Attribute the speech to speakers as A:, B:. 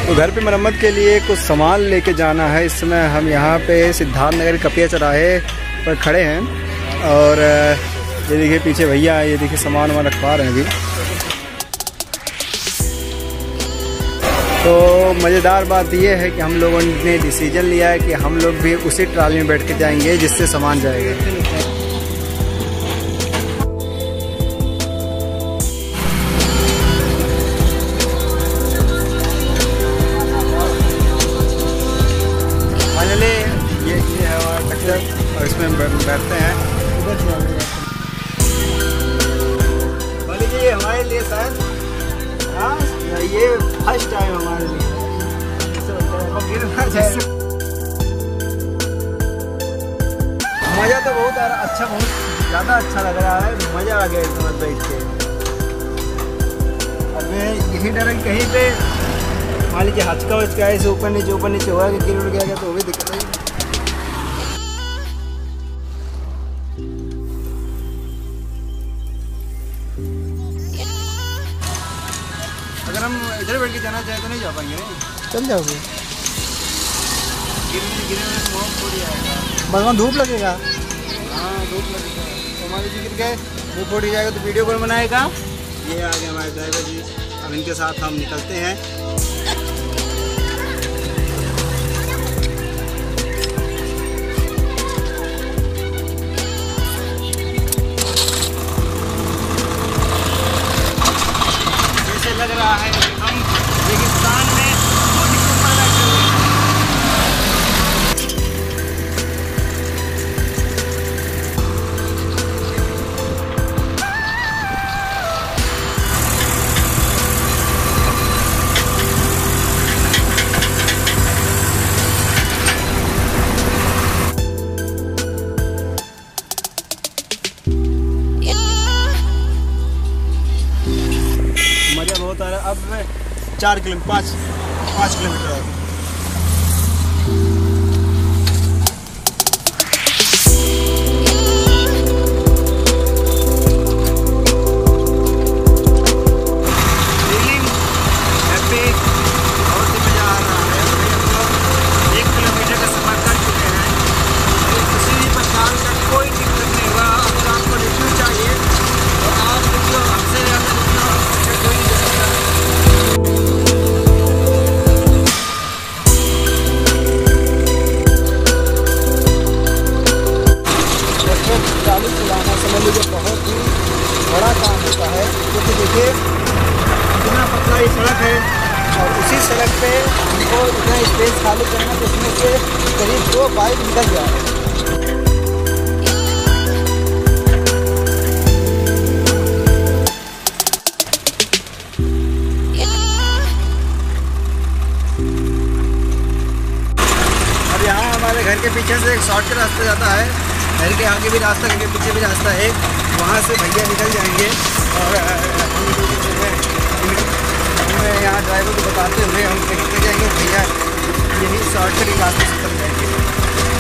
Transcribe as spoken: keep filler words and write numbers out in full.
A: तो घर पे मरम्मत के लिए कुछ सामान लेके जाना है। इस समय हम यहाँ पे सिद्धार्थ नगर कपिया चौराहे पर खड़े हैं और ये देखिए पीछे भैया, ये देखिए सामान वामान रखवा रहे हैं अभी। तो मज़ेदार बात यह है कि हम लोगों ने डिसीजन लिया है कि हम लोग भी उसी ट्राली में बैठ के जाएंगे जिससे सामान जाएगा। फाइनली ये ये है हमारा ट्रैक्टर और इसमें हम बैठते हैं। मान लीजिए ये हमारे लिए शायद हाँ ये फर्स्ट टाइम हमारे लिए मज़ा तो बहुत आ रहा, अच्छा बहुत ज़्यादा अच्छा लग रहा है, मज़ा आ गया इसमें बैठ के। अब यही डर कहीं पे मान लीजिए हचका वचका ऐसे ऊपर नीचे ऊपर नीचे हुआ कि गिर उड़ गया तो वो भी दिक्कत नहीं। अगर हम इधर बैठ के जाना चाहें तो नहीं जा पाएंगे। चल जाओगे गिरने गिरने में बहुत थोड़ी आएगा, भगवान धूप लगेगा। हाँ धूप लगेगा तो हमारे जी गिर गए, धूप थोड़ी जाएगा तो वीडियो कौन बनाएगा। ये आ गए हमारे ड्राइवर जी, अब इनके साथ हम निकलते हैं। लग रहा है कि हम रेगिस्तान में मज़ा बहुत आ रहा है। अब मैं चार किलोमीटर पाँच पाँच किलोमीटर है। बहुत ही मज़ा आ रहा है। एक किलोमीटर का सफ़र कर चुके हैं, किसी भी प्रकार का कोई दिक्कत नहीं हुआ। अगर आपको रिव्यू चाहिए तो आप रिव्यू हमसे ज़्यादा चालू चलाना समझ लीजिए बहुत ही बड़ा काम होता है, क्योंकि देखिए इतना पतला ये सड़क है और उसी सड़क पे हमको इतना स्पेस खाली करना जिसमें से करीब दो बाइक निकल जाए। अब यहाँ हमारे घर के पीछे से एक शॉर्टकट रास्ता जाता है, घर के आगे भी रास्ता, घर के पीछे भी रास्ता है, वहाँ से भैया निकल जाएंगे और हमें यहाँ ड्राइवर को बताते हुए हम निकल जाएंगे। भैया यही शॉर्टकट रास्ते से चल जाएंगे।